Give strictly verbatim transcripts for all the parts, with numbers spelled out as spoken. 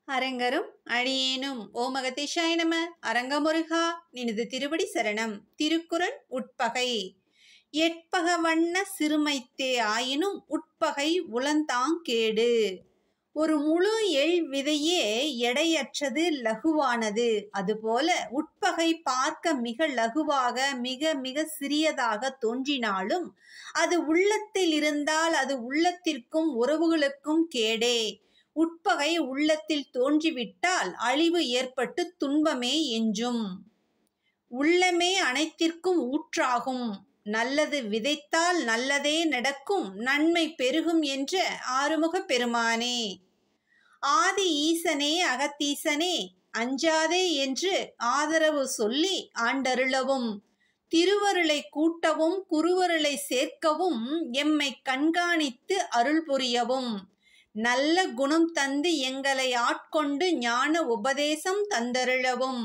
அரங்கரும் அடியேனும் ஓம் அகதீஷாய நம. அரங்கமுருகா நினது திருவடி சரணம். திருக்குறள் உட்பகை. எட்பக வண்ண சிறுமைத்தே ஆயினும் உட்பகை உளந்தாங்கேடு. ஒரு முழு எள் விதையே எடையற்றது, லகுவானது. அதுபோல உட்பகை பார்க்க மிக லகுவாக, மிக மிக சிறியதாக தோன்றினாலும் அது உள்ளத்தில் இருந்தால் அது உள்ளத்திற்கும் உறவுகளுக்கும் கேடே. உட்பகை உள்ளத்தில் தோன்றிவிட்டால் அழிவு ஏற்பட்டு துன்பமே எஞ்சும். உள்ளமே அனைத்திற்கும் ஊற்றாகும். நல்லது விதைத்தால் நல்லதே நடக்கும், நன்மை பெருகும் என்ற ஆறுமுகப் பெருமானே. ஆதி ஈசனே அகத்தீசனே, அஞ்சாதே என்று ஆதரவு சொல்லி ஆண்டருளவும், திருவருளை கூட்டவும் குருவருளை சேர்க்கவும், எம்மை கண்காணித்து அருள் புரியவும், நல்ல குணம் தந்து எங்களை ஆட்கொண்டு ஞான உபதேசம் தந்தருளவும்,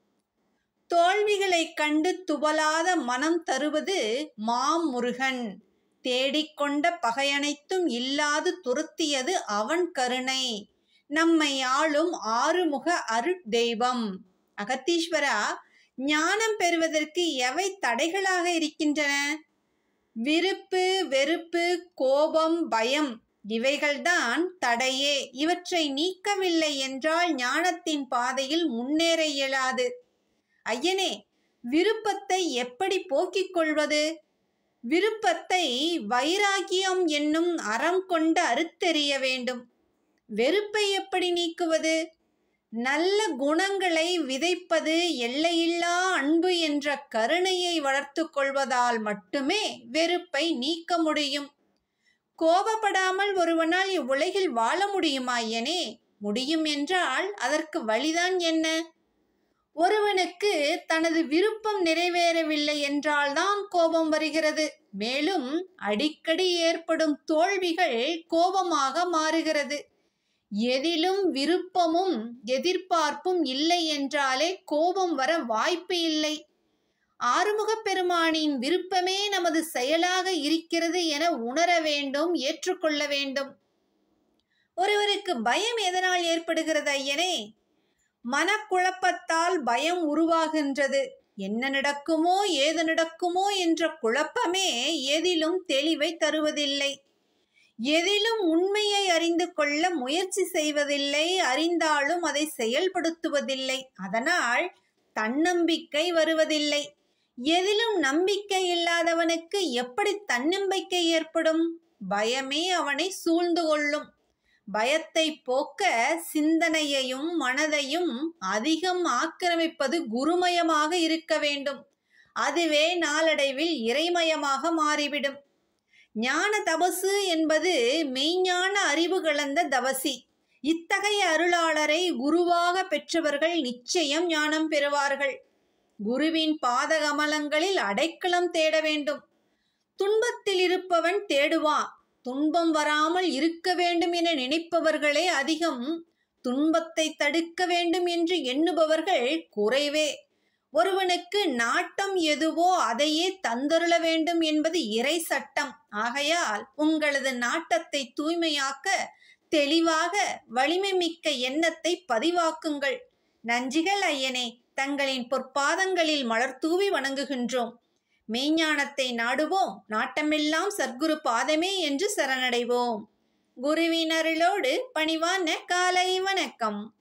தோல்விகளைக் கண்டு துவலாத மனம் தருவது மாமுருகன். தேடிக்கொண்ட பகையனைத்தும் இல்லாது துரத்தியது அவன் கருணை. நம்மை ஆளும் ஆறுமுக அருட்தெய்வம். அகத்தீஸ்வரா, ஞானம் பெறுவதற்கு எவை தடைகளாக இருக்கின்றன? விருப்பு, வெறுப்பு, கோபம், பயம் இவைகள்தான் தடையே. இவற்றை நீக்கவில்லை என்றால் ஞானத்தின் பாதையில் முன்னேற இயலாது. ஐயனே, விருப்பத்தை எப்படி போக்கிக் கொள்வது? விருப்பத்தை வைராகியம் என்னும் அறம் கொண்டு அறுத்தெறிய வேண்டும். வெறுப்பை எப்படி நீக்குவது? நல்ல குணங்களை விதைப்பது, எல்லையில்லா அன்பு என்ற கருணையை வளர்த்து கொள்வதால் மட்டுமே வெறுப்பை நீக்க முடியும். கோபப்படாமல் ஒருவனால் இவ்வுலகில் வாழ முடியுமா ஐயனே? முடியும் என்றால் அதற்கு வழிதான் என்ன? ஒருவனுக்கு தனது விருப்பம் நிறைவேறவில்லை என்றால்தான் கோபம் வருகிறது. மேலும் அடிக்கடி ஏற்படும் தோல்விகள் கோபமாக மாறுகிறது. எதிலும் விருப்பமும் எதிர்பார்ப்பும் இல்லை என்றாலே கோபம் வர வாய்ப்பு இல்லை. ஆறுமுகப் பெருமானின் விருப்பமே நமது செயலாக இருக்கிறது என உணர வேண்டும், ஏற்றுக்கொள்ள வேண்டும். ஒருவருக்கு பயம் எதனால் ஏற்படுகிறது ஐயனே? மனக்குழப்பத்தால் பயம் உருவாகின்றது. என்ன நடக்குமோ ஏது நடக்குமோ என்ற குழப்பமே எதிலும் தெளிவை தருவதில்லை. எதிலும் உண்மையை அறிந்து கொள்ள முயற்சி செய்வதில்லை. அறிந்தாலும் அதை செயல்படுத்துவதில்லை. அதனால் தன்னம்பிக்கை வருவதில்லை. எதிலும் நம்பிக்கை இல்லாதவனுக்கு எப்படி தன்னம்பிக்கை ஏற்படும்? பயமே அவனை சூழ்ந்து கொள்ளும். பயத்தை போக்க சிந்தனையையும் மனதையும் அதிகம் ஆக்கிரமிப்பது குருமயமாக இருக்க வேண்டும். அதுவே நாளடைவில் இறைமயமாக மாறிவிடும். ஞான தபசு என்பது மெய்ஞான அறிவு கலந்த தவசி. இத்தகைய அருளாளரை குருவாக பெற்றவர்கள் நிச்சயம் ஞானம் பெறுவார்கள். குருவின் பாதகமலங்களில் அடைக்கலம் தேட வேண்டும். துன்பத்தில் இருப்பவன் தேடுவான். துன்பம் வராமல் இருக்க வேண்டும் என நினைப்பவர்களே அதிகம். துன்பத்தை தடுக்க வேண்டும் என்று எண்ணுபவர்கள் குறைவே. ஒருவனுக்கு நாட்டம் எதுவோ அதையே தந்தருள வேண்டும் என்பது இறை சட்டம். ஆகையால் உங்களது நாட்டத்தை தூய்மையாக்க தெளிவாக வலிமை மிக்க எண்ணத்தை பதிவாக்குங்கள். நன்றிகள் ஐயனே. தங்களின் பொற்பாதங்களில் மலர் தூவி வணங்குகின்றோம். மெய்ஞானத்தை நாடுவோம். நாட்டமெல்லாம் சற்குரு பாதமே என்று சரணடைவோம். குருவின் அருளோடு பணிவான காலை வணக்கம்.